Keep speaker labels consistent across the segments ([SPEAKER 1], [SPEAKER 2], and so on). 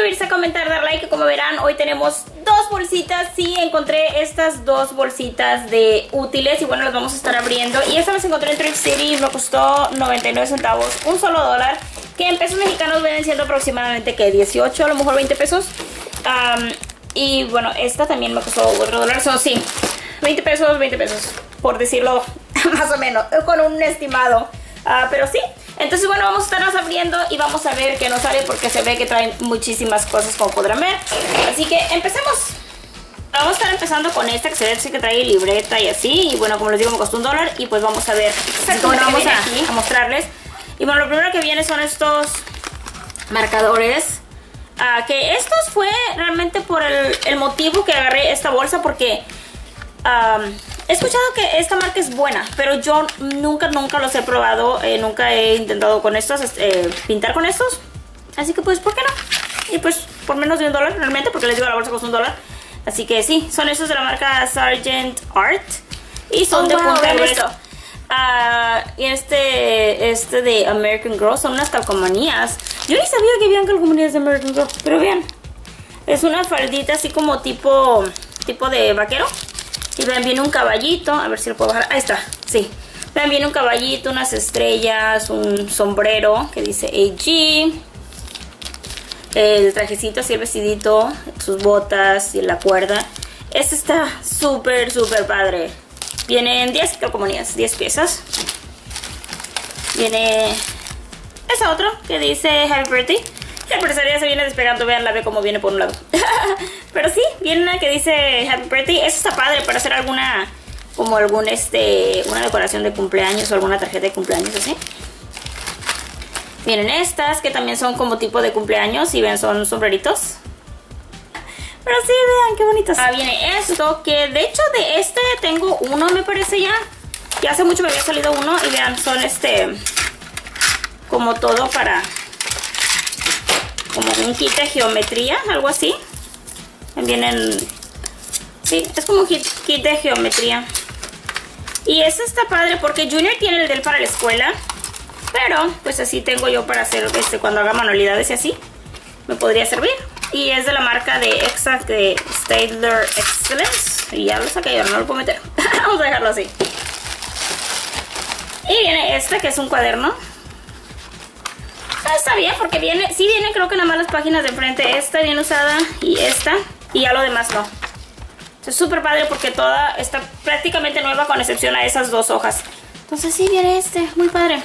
[SPEAKER 1] suscribirse, comentar, dar like. Como verán, hoy tenemos dos bolsitas. Sí, encontré estas dos bolsitas de útiles y bueno, las vamos a estar abriendo. Y esta las encontré en Thrift City, me costó 99 centavos, un solo dólar, que en pesos mexicanos vienen siendo aproximadamente que 18, a lo mejor 20 pesos. Y bueno, esta también me costó otro dólar, son sí, 20 pesos, por decirlo más o menos, con un estimado. Pero sí, entonces bueno, vamos a estarnos abriendo y vamos a ver qué nos sale, porque se ve que traen muchísimas cosas, como podrán ver. Así que empecemos. Vamos a estar empezando con esta, que se ve que trae libreta y así. Y bueno, como les digo, me costó un dólar. Y pues vamos a ver exactamente vamos a mostrarles. Y bueno, lo primero que viene son estos marcadores. Que estos fue realmente por el motivo que agarré esta bolsa, porque he escuchado que esta marca es buena, pero yo nunca los he probado, nunca he intentado con estos, pintar con estos. Así que pues, ¿por qué no? Y pues por menos de un dólar realmente, porque les digo, la bolsa costó un dólar. Así que sí, son estos de la marca Sargent Art. Y son de punta gruesa. Y este de American Girl son unas calcomanías. Yo ni sabía que habían calcomanías de American Girl, pero vean, es una faldita así como tipo de vaquero. Y vean, viene un caballito, a ver si lo puedo bajar, ahí está, sí. Vean, viene un caballito, unas estrellas, un sombrero que dice AG, el trajecito así, el vestidito, sus botas y la cuerda. Este está súper padre. Vienen 10 calcomanías, 10 piezas. Viene esa otro que dice Happy Birthday. La empresaria se viene despegando, vean, la ve como viene por un lado. Pero sí, viene una que dice Happy Birthday. Eso está padre para hacer alguna, como una decoración de cumpleaños o alguna tarjeta de cumpleaños así. Vienen estas que también son como tipo de cumpleaños y ven, son sombreritos. Pero sí, vean qué bonitos. Viene esto, que de hecho de este tengo uno, me parece ya. Ya hace mucho me había salido uno y vean, son como todo para, como un kit de geometría, algo así. Vienen, sí, es como un kit de geometría. Y este está padre porque Junior tiene el de él para la escuela, pero pues así tengo yo para hacer cuando haga manualidades y así. Me podría servir. Y es de la marca de Exact, de Staedtler Excellence. Y ya lo saqué, yo no lo puedo meter. Vamos a dejarlo así. Y viene esta, que es un cuaderno. Está bien, porque viene, sí viene, creo que nada más las páginas de enfrente. Esta bien usada y esta. Y ya lo demás no. Es súper padre porque toda está prácticamente nueva, con excepción a esas dos hojas. Entonces sí viene muy padre.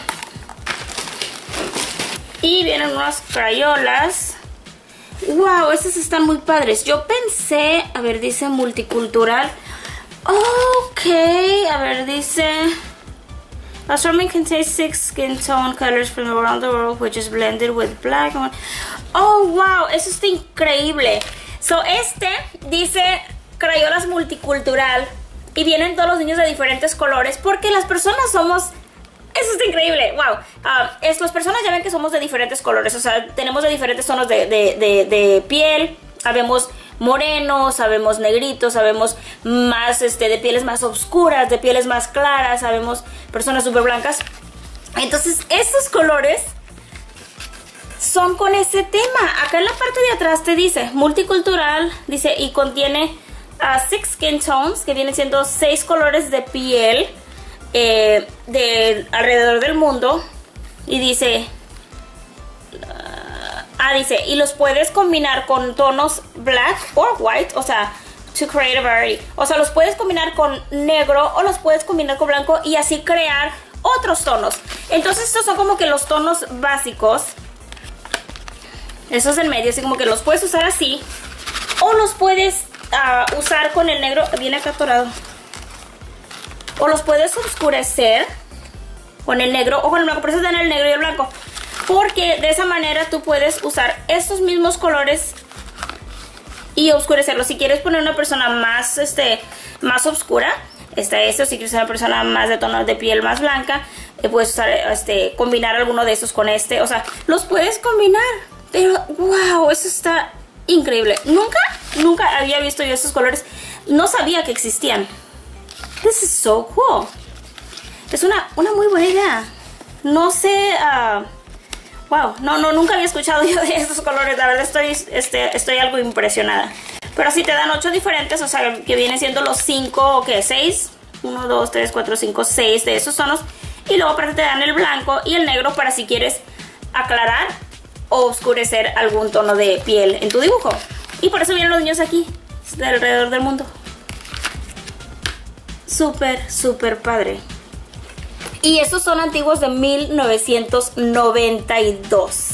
[SPEAKER 1] Y vienen unas crayolas. Wow, estas están muy padres. Yo pensé, a ver, dice multicultural. Ok, a ver, dice assortment contains 6 skin tone colors from around the world, which is blended with black. Oh, wow, eso está increíble. So, dice crayolas multicultural. Y vienen todos los niños de diferentes colores, porque las personas somos... Eso está increíble, wow. Las personas ya ven que somos de diferentes colores, o sea, tenemos de diferentes tonos de piel. Sabemos morenos, sabemos negritos, sabemos más de pieles más oscuras, de pieles más claras, sabemos personas súper blancas. Entonces, estos colores son con ese tema. Acá en la parte de atrás te dice multicultural, dice, y contiene 6 skin tones, que vienen siendo 6 colores de piel. De alrededor del mundo. Y dice dice, y los puedes combinar con tonos black or white, o sea, to create a variety. O sea, los puedes combinar con negro o los puedes combinar con blanco y así crear otros tonos. Entonces estos son como que los tonos básicos, esos del medio, así como que los puedes usar así, o los puedes usar con el negro. Viene acá atorado. O los puedes oscurecer con el negro o con el blanco. Por eso dan el negro y el blanco, porque de esa manera tú puedes usar estos mismos colores y oscurecerlos. Si quieres poner una persona más más oscura, o si quieres una persona más de tono de piel más blanca, puedes usar combinar alguno de estos con o sea, los puedes combinar. Pero wow, eso está increíble. Nunca había visto yo estos colores. No sabía que existían. This is so cool. Es una muy buena idea. No sé Wow, no, nunca había escuchado yo de estos colores. La verdad estoy algo impresionada. Pero sí te dan 8 diferentes, o sea, que vienen siendo los 5, ¿qué? 6. 1, 2, 3, 4, 5, 6 de esos tonos. Y luego aparte te dan el blanco y el negro para si quieres aclarar o oscurecer algún tono de piel en tu dibujo. Y por eso vienen los niños aquí, de alrededor del mundo. Súper, súper padre. Y estos son antiguos de 1992.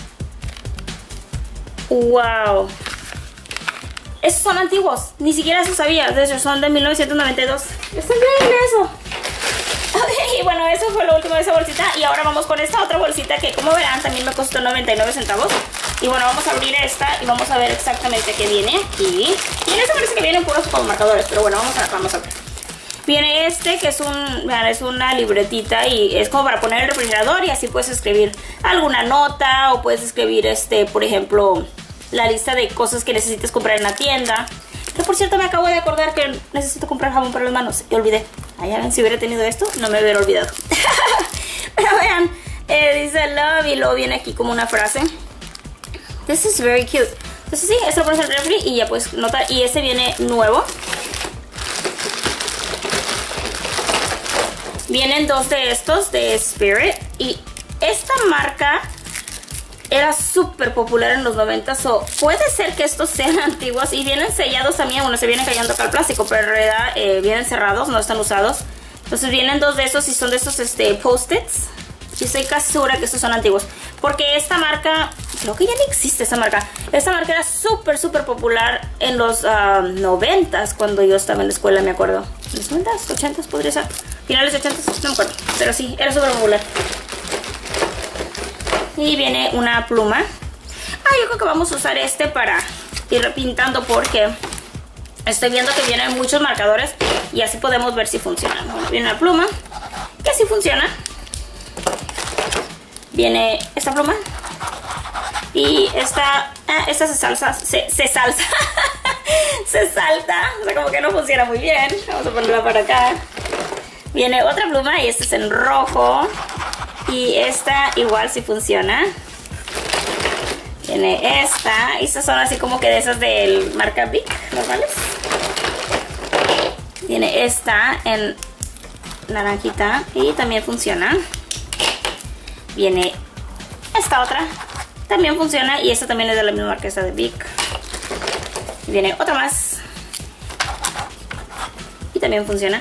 [SPEAKER 1] ¡Wow! Estos son antiguos, ni siquiera se sabía. De hecho, son de 1992. Está increíble eso. Ok, y bueno, eso fue lo último de esa bolsita. Y ahora vamos con esta otra bolsita que, como verán, también me costó 99 centavos. Y bueno, vamos a abrir esta y vamos a ver exactamente qué viene aquí. Y en esta parece que vienen puros como marcadores, pero bueno, vamos a ver. Viene este que es vean, es una libretita y es como para poner el refrigerador y así puedes escribir alguna nota o puedes escribir por ejemplo, la lista de cosas que necesites comprar en la tienda. Que por cierto me acabo de acordar que necesito comprar jabón para las manos y olvidé. Allá ven, si hubiera tenido esto no me hubiera olvidado. Pero vean, dice love y luego viene aquí como una frase. This is very cute. Entonces sí, esto lo pones en el refri y ya puedes notar. Y ese viene nuevo. Vienen 2 de estos de Spirit. Y esta marca era súper popular en los 90s. O puede ser que estos sean antiguos. Y vienen sellados también. Bueno, se vienen cayendo acá al plástico, pero en realidad vienen cerrados, no están usados. Entonces vienen 2 de esos y son de estos post-its. Y estoy casi segura que estos son antiguos. Porque esta marca, creo que ya no existe esa marca. Esta marca era súper, súper popular en los 90s, cuando yo estaba en la escuela, me acuerdo. ¿Los 90s? ¿80s podría ser? Finales de 80s, no me acuerdo. Pero sí, era súper popular. Y viene una pluma. Yo creo que vamos a usar para ir repintando porque estoy viendo que vienen muchos marcadores y así podemos ver si funciona. Bueno, viene una pluma que sí funciona. Viene esta pluma y esta se salsa, se salsa, se salta, o sea, como que no funciona muy bien. Vamos a ponerla para acá. Viene otra pluma y esta es en rojo y esta igual sí funciona. Viene esta, y estas son así como que de esas del marca Bic normales. Viene esta en naranjita y también funciona. Viene esta otra, también funciona y esta también es de la misma marca, esta de Bic. Viene otra más y también funciona.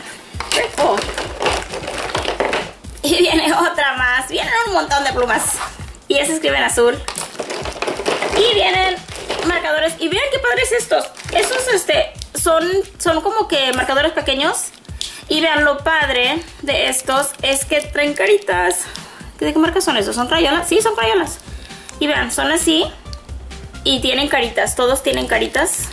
[SPEAKER 1] Y viene otra más, vienen un montón de plumas y esta escribe en azul. Y vienen marcadores y vean qué padres estos. Estos son como que marcadores pequeños. Y vean lo padre de estos es que traen caritas. ¿De qué marca son esos? ¿Son Crayolas? Sí, son Crayolas. Y vean, son así. Y tienen caritas, todos tienen caritas.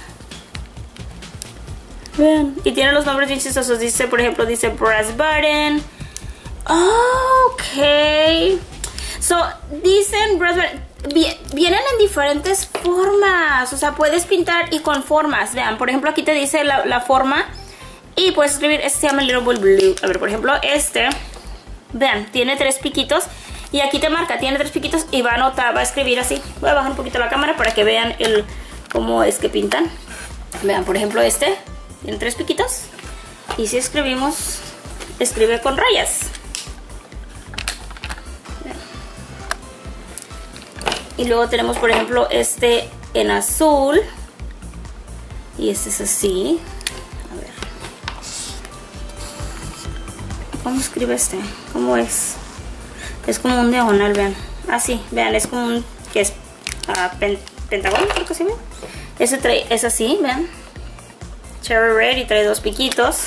[SPEAKER 1] Vean. Y tienen los nombres bien chistosos. Dice, por ejemplo, dice Brass Button. Oh, ok. So, dicen Brass Button. Vienen en diferentes formas. O sea, puedes pintar y con formas. Vean, por ejemplo, aquí te dice la forma. Y puedes escribir, este se llama Little Boy Blue. A ver, por ejemplo, vean, tiene 3 piquitos. Y aquí te marca, tiene 3 piquitos y va a escribir así. Voy a bajar un poquito la cámara para que vean cómo es que pintan. Vean, por ejemplo, tiene 3 piquitos. Y si escribimos, escribe con rayas. Vean. Y luego tenemos, por ejemplo, en azul. Y este es así. A ver. ¿Cómo escribe ¿Cómo es? Es como un diagonal, vean. Así, vean, es como un... que es pentágono, creo que sí, vean. Es así, vean. Cherry Red y trae 2 piquitos.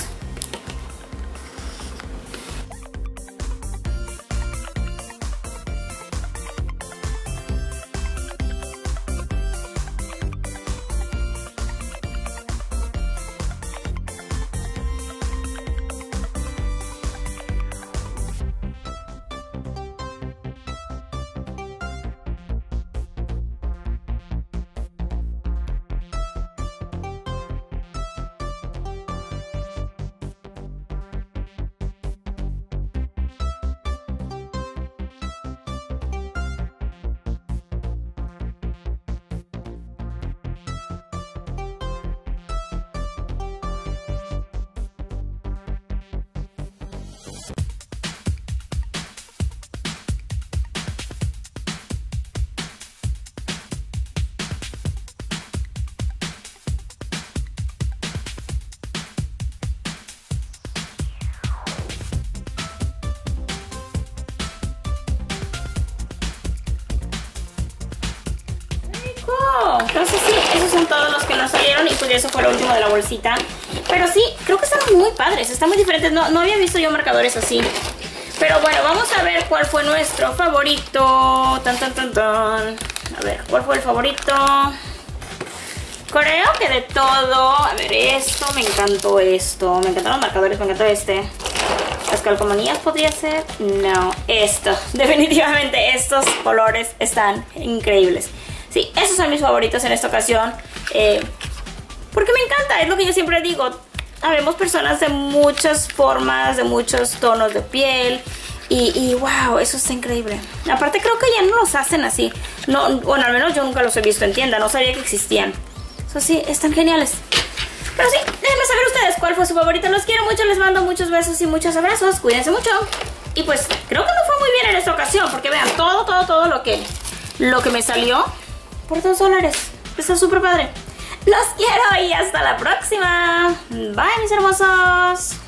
[SPEAKER 1] fueron todos los que nos salieron y pues eso fue lo último de la bolsita. Pero sí, creo que están muy padres, están muy diferentes. No había visto yo marcadores así. Pero bueno, vamos a ver cuál fue nuestro favorito. Tan, tan, tan, tan. A ver, ¿cuál fue el favorito? Creo que de todo. A ver, esto, me encantó esto. Me encantaron los marcadores, me encantó este. Las calcomanías podría ser. No, esto. Definitivamente estos colores están increíbles. Sí, esos son mis favoritos en esta ocasión. Porque me encanta, es lo que yo siempre digo. Habemos personas de muchas formas, de muchos tonos de piel. Y wow, eso está increíble. Aparte creo que ya no los hacen así. No, bueno, al menos yo nunca los he visto en tienda. No sabía que existían. Eso sí, están geniales. Pero sí, déjenme saber ustedes cuál fue su favorito. Los quiero mucho, les mando muchos besos y muchos abrazos. Cuídense mucho. Y pues creo que no fue muy bien en esta ocasión. Porque vean, todo lo que me salió por $2. Está súper padre. Los quiero y hasta la próxima. Bye, mis hermosos.